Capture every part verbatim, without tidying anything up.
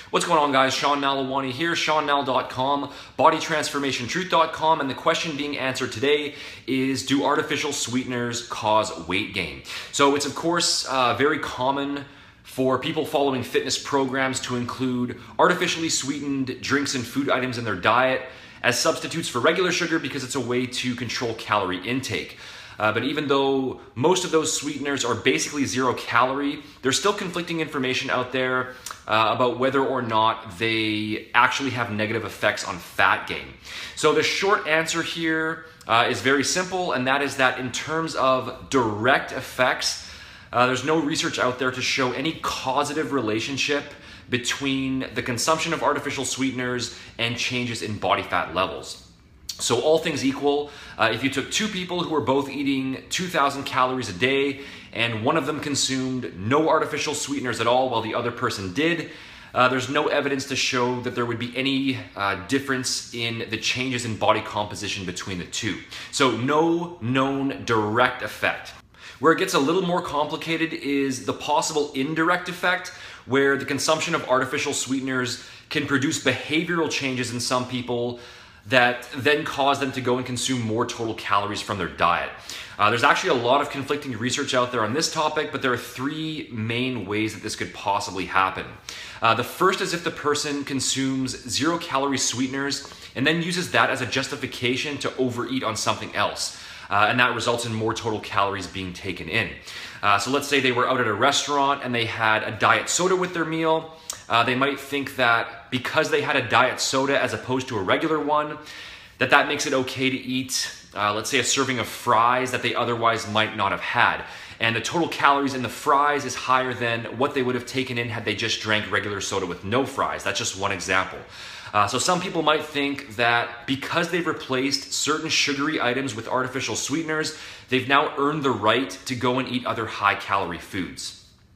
What's going on, guys? Sean Nalewanyj here, sean nal dot com, body transformation truth dot com, and the question being answered today is, do artificial sweeteners cause weight gain? So it's of course uh, very common for people following fitness programs to include artificially sweetened drinks and food items in their diet as substitutes for regular sugar because it's a way to control calorie intake. Uh, but even though most of those sweeteners are basically zero calorie, there's still conflicting information out there uh, about whether or not they actually have negative effects on fat gain. So the short answer here uh, is very simple, and that is that in terms of direct effects, uh, there's no research out there to show any causative relationship between the consumption of artificial sweeteners and changes in body fat levels. So all things equal, uh, if you took two people who were both eating two thousand calories a day and one of them consumed no artificial sweeteners at all while the other person did, uh, there's no evidence to show that there would be any uh, difference in the changes in body composition between the two. So no known direct effect. Where it gets a little more complicated is the possible indirect effect, where the consumption of artificial sweeteners can produce behavioral changes in some people that then cause them to go and consume more total calories from their diet. Uh, there's actually a lot of conflicting research out there on this topic, but there are three main ways that this could possibly happen. Uh, the first is if the person consumes zero calorie sweeteners and then uses that as a justification to overeat on something else. Uh, and that results in more total calories being taken in. Uh, so let's say they were out at a restaurant and they had a diet soda with their meal. Uh, they might think that because they had a diet soda as opposed to a regular one, that that makes it okay to eat, uh, let's say, a serving of fries that they otherwise might not have had. And the total calories in the fries is higher than what they would have taken in had they just drank regular soda with no fries. That's just one example. Uh, so some people might think that because they've replaced certain sugary items with artificial sweeteners, they've now earned the right to go and eat other high-calorie foods.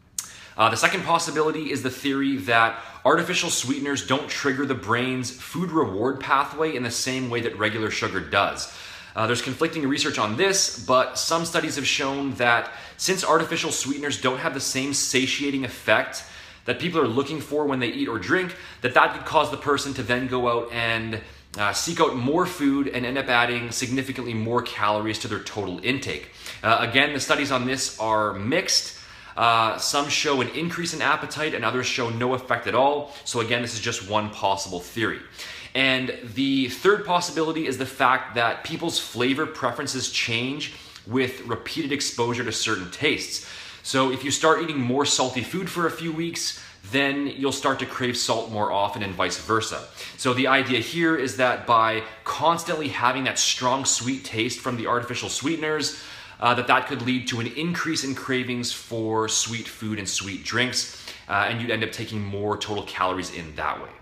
Uh, the second possibility is the theory that artificial sweeteners don't trigger the brain's food reward pathway in the same way that regular sugar does. Uh, there's conflicting research on this, but some studies have shown that since artificial sweeteners don't have the same satiating effect that people are looking for when they eat or drink, that that could cause the person to then go out and uh, seek out more food and end up adding significantly more calories to their total intake. Uh, again, the studies on this are mixed. Uh, some show an increase in appetite and others show no effect at all. So again, this is just one possible theory. And the third possibility is the fact that people's flavor preferences change with repeated exposure to certain tastes. So if you start eating more salty food for a few weeks, then you'll start to crave salt more often and vice versa. So the idea here is that by constantly having that strong sweet taste from the artificial sweeteners, Uh, that that could lead to an increase in cravings for sweet food and sweet drinks, uh, and you'd end up taking more total calories in that way.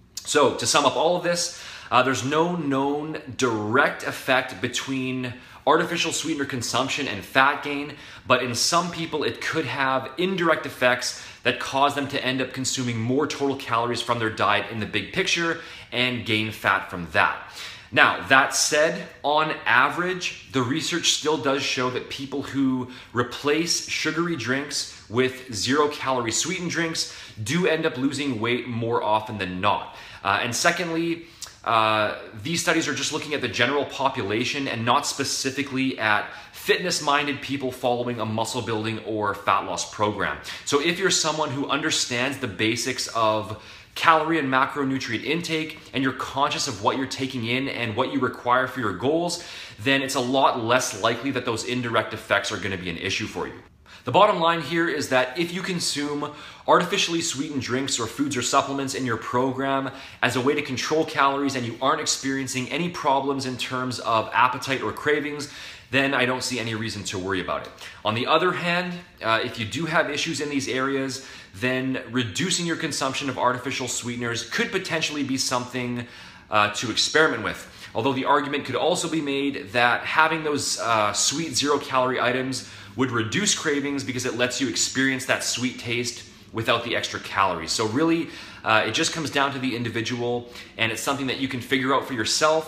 So to sum up all of this, uh, there's no known direct effect between artificial sweetener consumption and fat gain, but in some people it could have indirect effects that cause them to end up consuming more total calories from their diet in the big picture and gain fat from that. Now, that said, on average, the research still does show that people who replace sugary drinks with zero-calorie sweetened drinks do end up losing weight more often than not. Uh, and secondly, uh, these studies are just looking at the general population and not specifically at fitness-minded people following a muscle building or fat loss program. So if you're someone who understands the basics of calorie and macronutrient intake, and you're conscious of what you're taking in and what you require for your goals, then it's a lot less likely that those indirect effects are going to be an issue for you. The bottom line here is that if you consume artificially sweetened drinks or foods or supplements in your program as a way to control calories and you aren't experiencing any problems in terms of appetite or cravings, then I don't see any reason to worry about it. On the other hand, uh, if you do have issues in these areas, then reducing your consumption of artificial sweeteners could potentially be something uh, to experiment with. Although the argument could also be made that having those uh, sweet zero-calorie items would reduce cravings because it lets you experience that sweet taste without the extra calories. So really, uh, it just comes down to the individual, and it's something that you can figure out for yourself.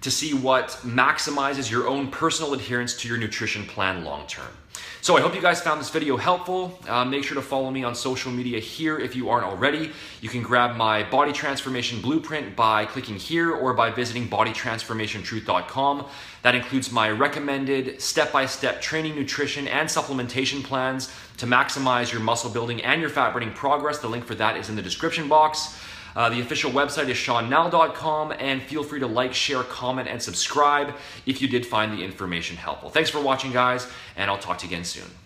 to see what maximizes your own personal adherence to your nutrition plan long term. So I hope you guys found this video helpful. Uh, make sure to follow me on social media here if you aren't already. You can grab my body transformation blueprint by clicking here or by visiting body transformation truth dot com. That includes my recommended step-by-step training, nutrition, and supplementation plans to maximize your muscle building and your fat burning progress. The link for that is in the description box. Uh, the official website is sean nal dot com, and feel free to like, share, comment, and subscribe if you did find the information helpful. Thanks for watching, guys, and I'll talk to you again soon.